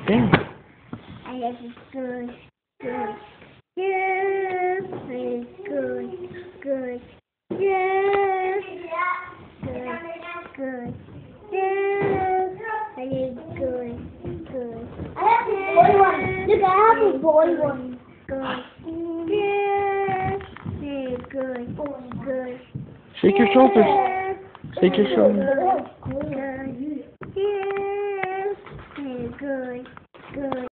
Değil mi? Alex is good, good, good, good, good, good, good, good, good, good, Alex good, good. I have the boy one. Look, I have the boy one. Good, good, good, good. Shake your shoulders. Shake your shoulders. Good, good, good, good.